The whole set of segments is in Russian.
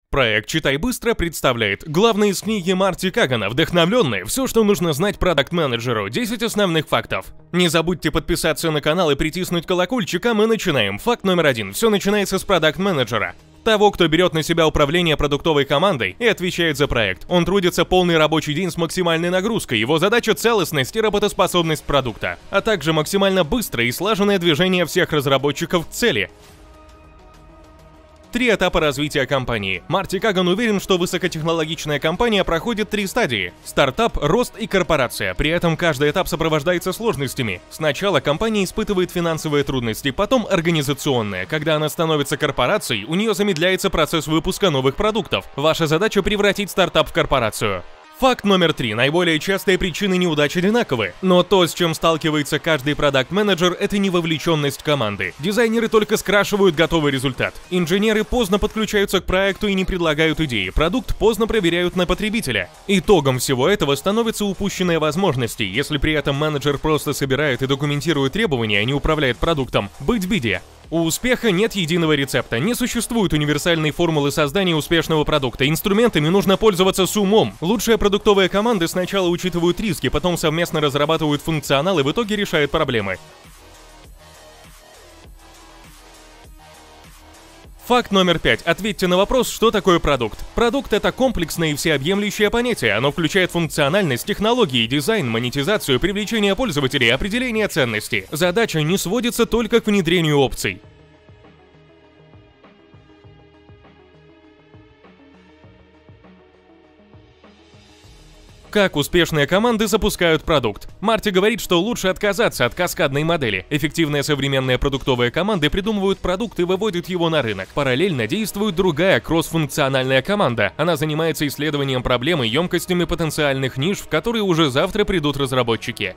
Проект «Читай быстро» представляет главные из книги Марти Кагана, вдохновленные, все, что нужно знать продакт-менеджеру, 10 основных фактов. Не забудьте подписаться на канал и притиснуть колокольчик, а мы начинаем. Факт номер 1. Все начинается с продакт-менеджера. Того, кто берет на себя управление продуктовой командой и отвечает за проект. Он трудится полный рабочий день с максимальной нагрузкой, его задача — целостность и работоспособность продукта, а также максимально быстрое и слаженное движение всех разработчиков к цели. 3 этапа развития компании. Марти Каган уверен, что высокотехнологичная компания проходит 3 стадии: стартап, рост и корпорация. При этом каждый этап сопровождается сложностями. Сначала компания испытывает финансовые трудности, потом организационные. Когда она становится корпорацией, у нее замедляется процесс выпуска новых продуктов. Ваша задача — превратить стартап в корпорацию. Факт номер 3. Наиболее частые причины неудач одинаковы. Но то, с чем сталкивается каждый продакт-менеджер, это невовлеченность команды. Дизайнеры только скрашивают готовый результат. Инженеры поздно подключаются к проекту и не предлагают идеи. Продукт поздно проверяют на потребителя. Итогом всего этого становятся упущенные возможности. Если при этом менеджер просто собирает и документирует требования, а не управляет продуктом, быть беде. У успеха нет единого рецепта, не существует универсальной формулы создания успешного продукта. Инструментами нужно пользоваться с умом. Лучшие продуктовые команды сначала учитывают риски, потом совместно разрабатывают функционал и в итоге решают проблемы. Факт номер 5. Ответьте на вопрос, что такое продукт. Продукт — это комплексное и всеобъемлющее понятие. Оно включает функциональность, технологии, дизайн, монетизацию, привлечение пользователей, определение ценности. Задача не сводится только к внедрению опций. Как успешные команды запускают продукт? Марти говорит, что лучше отказаться от каскадной модели. Эффективные современные продуктовые команды придумывают продукт и выводят его на рынок. Параллельно действует другая кроссфункциональная команда. Она занимается исследованием проблем и емкостями потенциальных ниш, в которые уже завтра придут разработчики.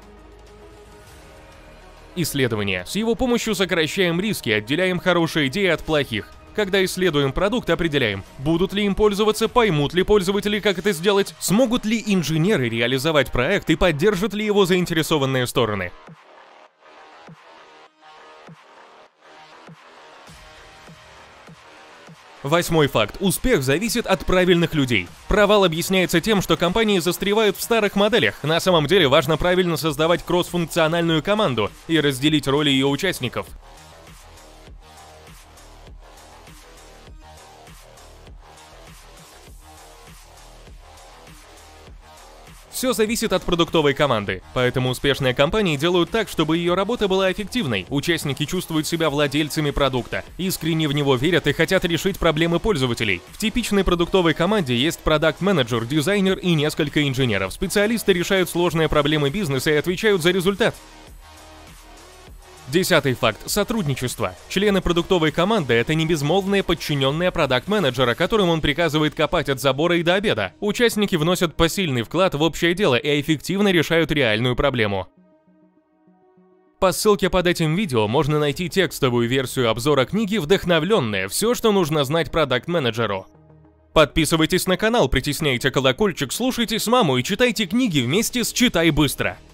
Исследование. С его помощью сокращаем риски, отделяем хорошие идеи от плохих. Когда исследуем продукт, определяем, будут ли им пользоваться, поймут ли пользователи, как это сделать, смогут ли инженеры реализовать проект и поддержат ли его заинтересованные стороны. Восьмой факт. Успех зависит от правильных людей. Провал объясняется тем, что компании застревают в старых моделях. На самом деле важно правильно создавать кроссфункциональную команду и разделить роли ее участников. Все зависит от продуктовой команды, поэтому успешные компании делают так, чтобы ее работа была эффективной. Участники чувствуют себя владельцами продукта, искренне в него верят и хотят решить проблемы пользователей. В типичной продуктовой команде есть продакт-менеджер, дизайнер и несколько инженеров. Специалисты решают сложные проблемы бизнеса и отвечают за результат. 10-й факт. Сотрудничество. Члены продуктовой команды — это не безмолвные подчиненные продакт-менеджера, которым он приказывает копать от забора и до обеда. Участники вносят посильный вклад в общее дело и эффективно решают реальную проблему. По ссылке под этим видео можно найти текстовую версию обзора книги «Вдохновленные. Все, что нужно знать продакт-менеджеру». Подписывайтесь на канал, притесняйте колокольчик, слушайте с маму и читайте книги вместе с «Читай быстро».